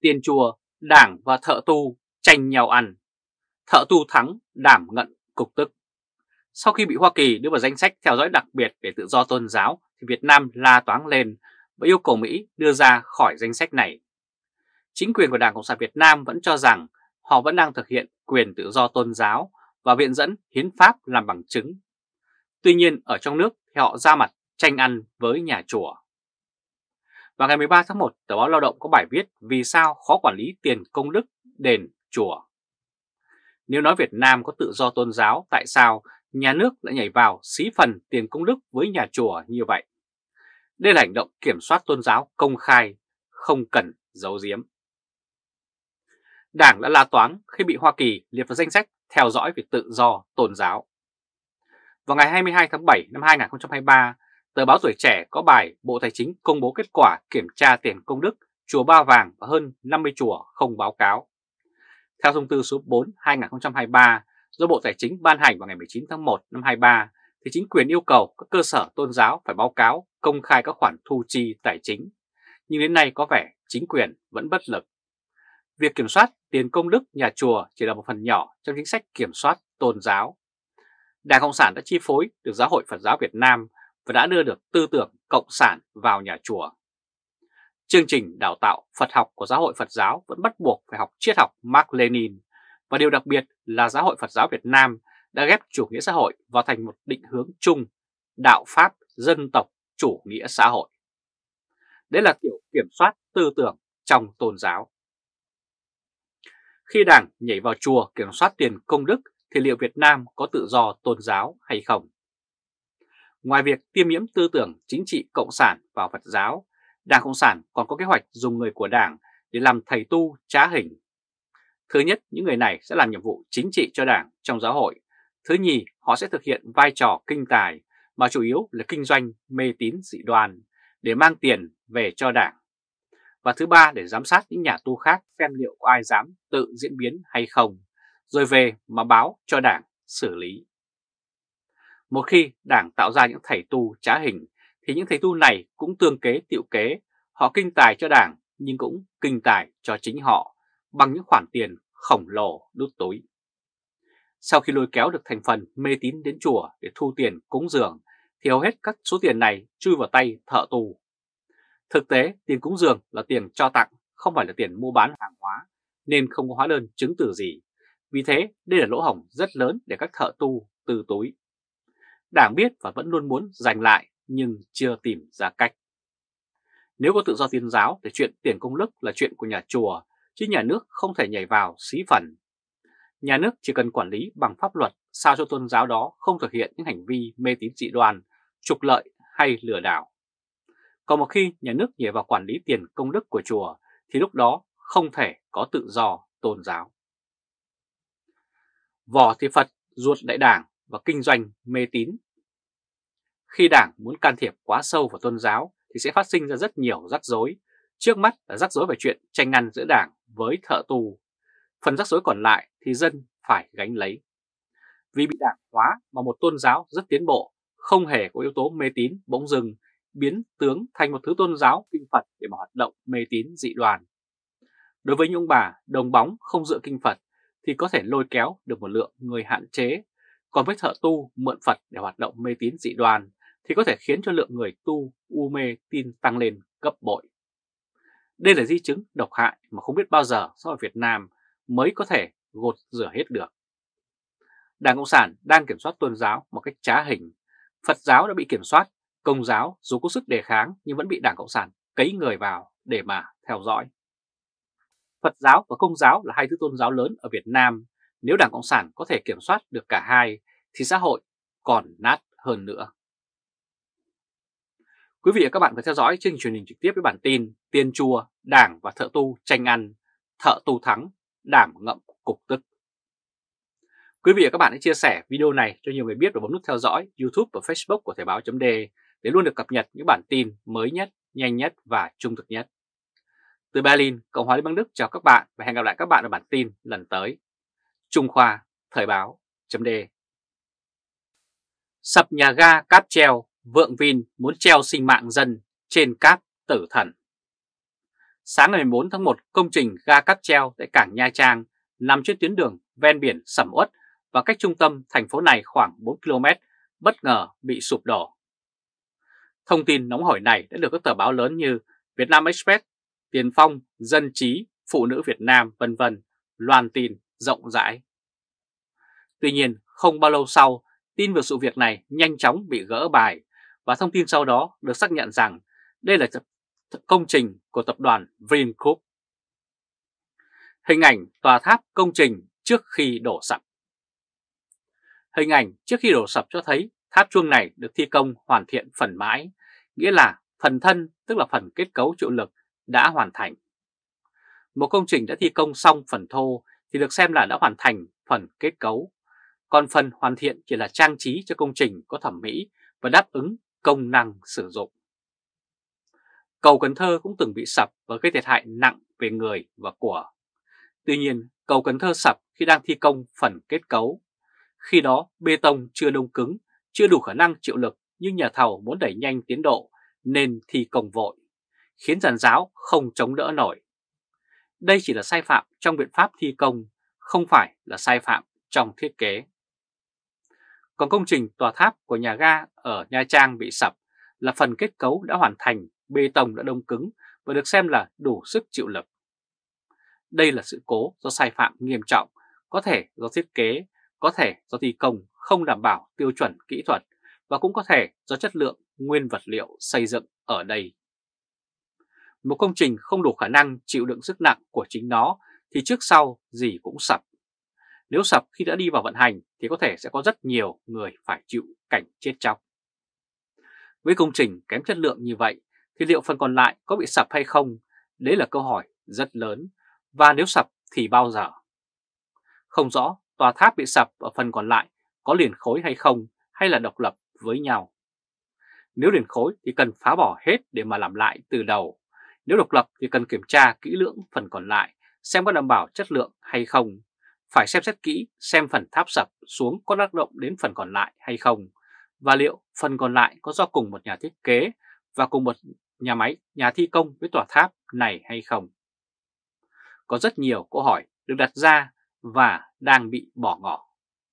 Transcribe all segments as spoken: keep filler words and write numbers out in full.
Tiền chùa, Đảng và thợ tu tranh nhau ăn. Thợ tu thắng, đảm ngận cục tức. Sau khi bị Hoa Kỳ đưa vào danh sách theo dõi đặc biệt về tự do tôn giáo, thì Việt Nam la toáng lên và yêu cầu Mỹ đưa ra khỏi danh sách này. Chính quyền của Đảng Cộng sản Việt Nam vẫn cho rằng họ vẫn đang thực hiện quyền tự do tôn giáo và viện dẫn hiến pháp làm bằng chứng. Tuy nhiên ở trong nước thì họ ra mặt tranh ăn với nhà chùa. Vào ngày mười ba tháng một, tờ báo Lao động có bài viết vì sao khó quản lý tiền công đức đền chùa. Nếu nói Việt Nam có tự do tôn giáo, tại sao nhà nước lại nhảy vào xí phần tiền công đức với nhà chùa như vậy? Đây là hành động kiểm soát tôn giáo công khai, không cần giấu giếm. Đảng đã la toáng khi bị Hoa Kỳ liệt vào danh sách theo dõi về tự do tôn giáo. Vào ngày hai mươi hai tháng bảy năm hai nghìn không trăm hai mươi ba, tờ báo Tuổi Trẻ có bài Bộ Tài chính công bố kết quả kiểm tra tiền công đức chùa Ba Vàng và hơn năm mươi chùa không báo cáo. Theo thông tư số bốn trên hai nghìn không trăm hai mươi ba do Bộ Tài chính ban hành vào ngày mười chín tháng một năm hai nghìn không trăm hai mươi ba, thì chính quyền yêu cầu các cơ sở tôn giáo phải báo cáo công khai các khoản thu chi tài chính. Nhưng đến nay có vẻ chính quyền vẫn bất lực. Việc kiểm soát tiền công đức nhà chùa chỉ là một phần nhỏ trong chính sách kiểm soát tôn giáo. Đảng Cộng sản đã chi phối được Giáo hội Phật giáo Việt Nam và đã đưa được tư tưởng cộng sản vào nhà chùa. Chương trình đào tạo Phật học của Giáo hội Phật giáo vẫn bắt buộc phải học triết học Mác Lênin, và điều đặc biệt là Giáo hội Phật giáo Việt Nam đã ghép chủ nghĩa xã hội vào thành một định hướng chung, đạo Pháp dân tộc chủ nghĩa xã hội. Đấy là kiểu kiểm soát tư tưởng trong tôn giáo. Khi Đảng nhảy vào chùa kiểm soát tiền công đức thì liệu Việt Nam có tự do tôn giáo hay không? Ngoài việc tiêm nhiễm tư tưởng chính trị cộng sản vào Phật giáo, Đảng Cộng sản còn có kế hoạch dùng người của Đảng để làm thầy tu trá hình. Thứ nhất, những người này sẽ làm nhiệm vụ chính trị cho Đảng trong giáo hội. Thứ nhì, họ sẽ thực hiện vai trò kinh tài mà chủ yếu là kinh doanh mê tín dị đoan để mang tiền về cho Đảng. Và thứ ba, để giám sát những nhà tu khác xem liệu có ai dám tự diễn biến hay không, rồi về mà báo cho Đảng xử lý. Một khi Đảng tạo ra những thầy tu trá hình thì những thầy tu này cũng tương kế tựu kế, họ kinh tài cho Đảng nhưng cũng kinh tài cho chính họ bằng những khoản tiền khổng lồ đút túi. Sau khi lôi kéo được thành phần mê tín đến chùa để thu tiền cúng dường thì hầu hết các số tiền này chui vào tay thợ tu. Thực tế, tiền cúng dường là tiền cho tặng, không phải là tiền mua bán hàng hóa, nên không có hóa đơn chứng từ gì. Vì thế, đây là lỗ hổng rất lớn để các thợ tu từ túi. Đảng biết và vẫn luôn muốn giành lại nhưng chưa tìm ra cách. Nếu có tự do tôn giáo thì chuyện tiền công đức là chuyện của nhà chùa, chứ nhà nước không thể nhảy vào xí phần. Nhà nước chỉ cần quản lý bằng pháp luật sao cho tôn giáo đó không thực hiện những hành vi mê tín dị đoan, trục lợi hay lừa đảo. Còn một khi nhà nước nhảy vào quản lý tiền công đức của chùa thì lúc đó không thể có tự do tôn giáo. Vò thì Phật, ruột đại Đảng và kinh doanh mê tín. Khi Đảng muốn can thiệp quá sâu vào tôn giáo thì sẽ phát sinh ra rất nhiều rắc rối. Trước mắt là rắc rối về chuyện tranh ăn giữa Đảng với thợ tu. Phần rắc rối còn lại thì dân phải gánh lấy. Vì bị đảng hóa mà một tôn giáo rất tiến bộ, không hề có yếu tố mê tín, bỗng dưng biến tướng thành một thứ tôn giáo kinh Phật để mà hoạt động mê tín dị đoan. Đối với những ông bà đồng bóng không dựa kinh Phật thì có thể lôi kéo được một lượng người hạn chế, còn với thợ tu mượn Phật để hoạt động mê tín dị đoan thì có thể khiến cho lượng người tu u mê tin tăng lên gấp bội. Đây là di chứng độc hại mà không biết bao giờ xã hội Việt Nam mới có thể gột rửa hết được. Đảng Cộng sản đang kiểm soát tôn giáo một cách trá hình. Phật giáo đã bị kiểm soát, Công giáo dù có sức đề kháng nhưng vẫn bị Đảng Cộng sản cấy người vào để mà theo dõi. Phật giáo và Công giáo là hai thứ tôn giáo lớn ở Việt Nam. Nếu Đảng Cộng sản có thể kiểm soát được cả hai thì xã hội còn nát hơn nữa. Quý vị và các bạn phải theo dõi chương trình truyền hình trực tiếp với bản tin Tiền chùa, Đảng và thợ tu tranh ăn, thợ tu thắng, đảm ngậm cục tức. Quý vị và các bạn hãy chia sẻ video này cho nhiều người biết và bấm nút theo dõi YouTube và Facebook của Thời báo chấm de để luôn được cập nhật những bản tin mới nhất, nhanh nhất và trung thực nhất. Từ Berlin, Cộng hòa Liên bang Đức chào các bạn và hẹn gặp lại các bạn ở bản tin lần tới. Trung Khoa, Thời báo chấm de. Sập nhà ga cáp treo, Vượng Vin muốn treo sinh mạng dân trên cáp tử thần. Sáng ngày mười bốn tháng một, công trình ga cáp treo tại cảng Nha Trang nằm trên tuyến đường ven biển sầm uất và cách trung tâm thành phố này khoảng bốn ki lô mét bất ngờ bị sụp đổ. Thông tin nóng hổi này đã được các tờ báo lớn như Vietnam Express, Tiền Phong, Dân Trí, Phụ nữ Việt Nam, vân vân loan tin rộng rãi. Tuy nhiên, không bao lâu sau, tin về sự việc này nhanh chóng bị gỡ bài và thông tin sau đó được xác nhận rằng đây là công trình của tập đoàn Vingroup. Hình ảnh tòa tháp công trình trước khi đổ sập. Hình ảnh trước khi đổ sập cho thấy tháp chuông này được thi công hoàn thiện phần mái, nghĩa là phần thân tức là phần kết cấu chịu lực đã hoàn thành. Một công trình đã thi công xong phần thô thì được xem là đã hoàn thành phần kết cấu, còn phần hoàn thiện chỉ là trang trí cho công trình có thẩm mỹ và đáp ứng công năng sử dụng. Cầu Cần Thơ cũng từng bị sập và gây thiệt hại nặng về người và của. Tuy nhiên, cầu Cần Thơ sập khi đang thi công phần kết cấu. Khi đó, bê tông chưa đông cứng, chưa đủ khả năng chịu lực nhưng nhà thầu muốn đẩy nhanh tiến độ nên thi công vội, khiến giàn giáo không chống đỡ nổi. Đây chỉ là sai phạm trong biện pháp thi công, không phải là sai phạm trong thiết kế. Còn công trình tòa tháp của nhà ga ở Nha Trang bị sập là phần kết cấu đã hoàn thành, bê tông đã đông cứng và được xem là đủ sức chịu lực. Đây là sự cố do sai phạm nghiêm trọng, có thể do thiết kế, có thể do thi công không đảm bảo tiêu chuẩn kỹ thuật và cũng có thể do chất lượng nguyên vật liệu xây dựng ở đây. Một công trình không đủ khả năng chịu đựng sức nặng của chính nó thì trước sau gì cũng sập. Nếu sập khi đã đi vào vận hành thì có thể sẽ có rất nhiều người phải chịu cảnh chết chóc. Với công trình kém chất lượng như vậy thì liệu phần còn lại có bị sập hay không? Đấy là câu hỏi rất lớn. Và nếu sập thì bao giờ? Không rõ tòa tháp bị sập ở phần còn lại có liền khối hay không, hay là độc lập với nhau. Nếu liền khối thì cần phá bỏ hết để mà làm lại từ đầu. Nếu độc lập thì cần kiểm tra kỹ lưỡng phần còn lại xem có đảm bảo chất lượng hay không. Phải xem xét kỹ xem phần tháp sập xuống có tác động đến phần còn lại hay không. Và liệu phần còn lại có do cùng một nhà thiết kế và cùng một nhà máy, nhà thi công với tòa tháp này hay không. Có rất nhiều câu hỏi được đặt ra và đang bị bỏ ngỏ.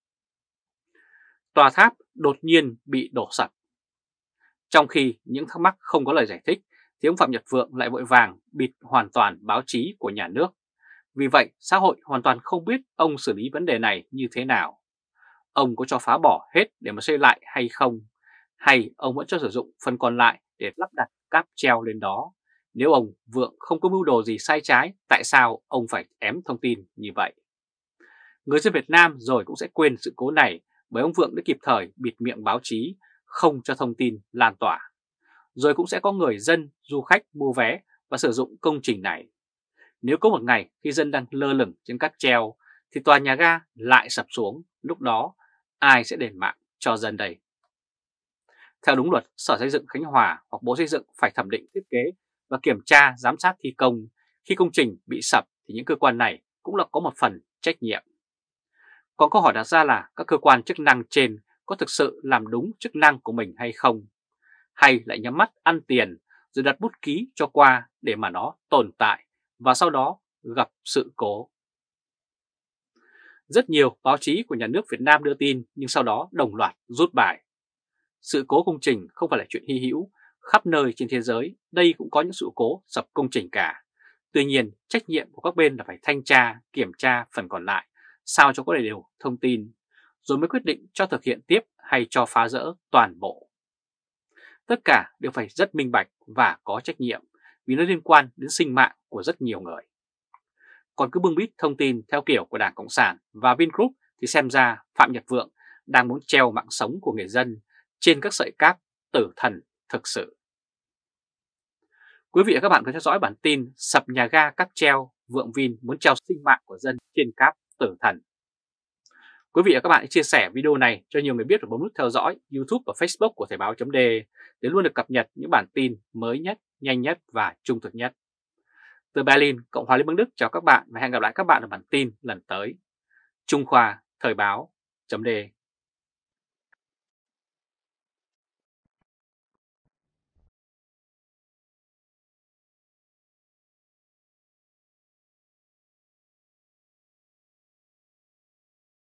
Tòa tháp đột nhiên bị đổ sập. Trong khi những thắc mắc không có lời giải thích thì ông Phạm Nhật Vượng lại vội vàng bịt hoàn toàn báo chí của nhà nước. Vì vậy, xã hội hoàn toàn không biết ông xử lý vấn đề này như thế nào. Ông có cho phá bỏ hết để mà xây lại hay không? Hay ông vẫn cho sử dụng phần còn lại để lắp đặt cáp treo lên đó? Nếu ông Vượng không có mưu đồ gì sai trái, tại sao ông phải ém thông tin như vậy? Người dân Việt Nam rồi cũng sẽ quên sự cố này bởi ông Vượng đã kịp thời bịt miệng báo chí, không cho thông tin lan tỏa. Rồi cũng sẽ có người dân, du khách mua vé và sử dụng công trình này. Nếu có một ngày khi dân đang lơ lửng trên cáp treo thì tòa nhà ga lại sập xuống, lúc đó ai sẽ đền mạng cho dân đây? Theo đúng luật, Sở Xây dựng Khánh Hòa hoặc Bộ Xây dựng phải thẩm định thiết kế và kiểm tra giám sát thi công. Khi công trình bị sập thì những cơ quan này cũng là có một phần trách nhiệm. Còn câu hỏi đặt ra là các cơ quan chức năng trên có thực sự làm đúng chức năng của mình hay không? Hay lại nhắm mắt ăn tiền rồi đặt bút ký cho qua để mà nó tồn tại và sau đó gặp sự cố? Rất nhiều báo chí của nhà nước Việt Nam đưa tin nhưng sau đó đồng loạt rút bài. Sự cố công trình không phải là chuyện hy hữu, khắp nơi trên thế giới đây cũng có những sự cố sập công trình cả. Tuy nhiên, trách nhiệm của các bên là phải thanh tra, kiểm tra phần còn lại, sao cho có đầy đủ thông tin, rồi mới quyết định cho thực hiện tiếp hay cho phá rỡ toàn bộ. Tất cả đều phải rất minh bạch và có trách nhiệm vì nó liên quan đến sinh mạng của rất nhiều người. Còn cứ bưng bít thông tin theo kiểu của Đảng Cộng sản và Vingroup thì xem ra Phạm Nhật Vượng đang muốn treo mạng sống của người dân trên các sợi cáp tử thần thực sự. Quý vị và các bạn có theo dõi bản tin sập nhà ga cáp treo, Vượng Vin muốn treo sinh mạng của dân trên cáp tử thần. Quý vị và các bạn hãy chia sẻ video này cho nhiều người biết và bấm nút theo dõi YouTube và Facebook của Thời báo.de để luôn được cập nhật những bản tin mới nhất, nhanh nhất và trung thực nhất. Từ Berlin, Cộng hòa Liên bang Đức chào các bạn và hẹn gặp lại các bạn ở bản tin lần tới. Trung Khoa, Thời báo.de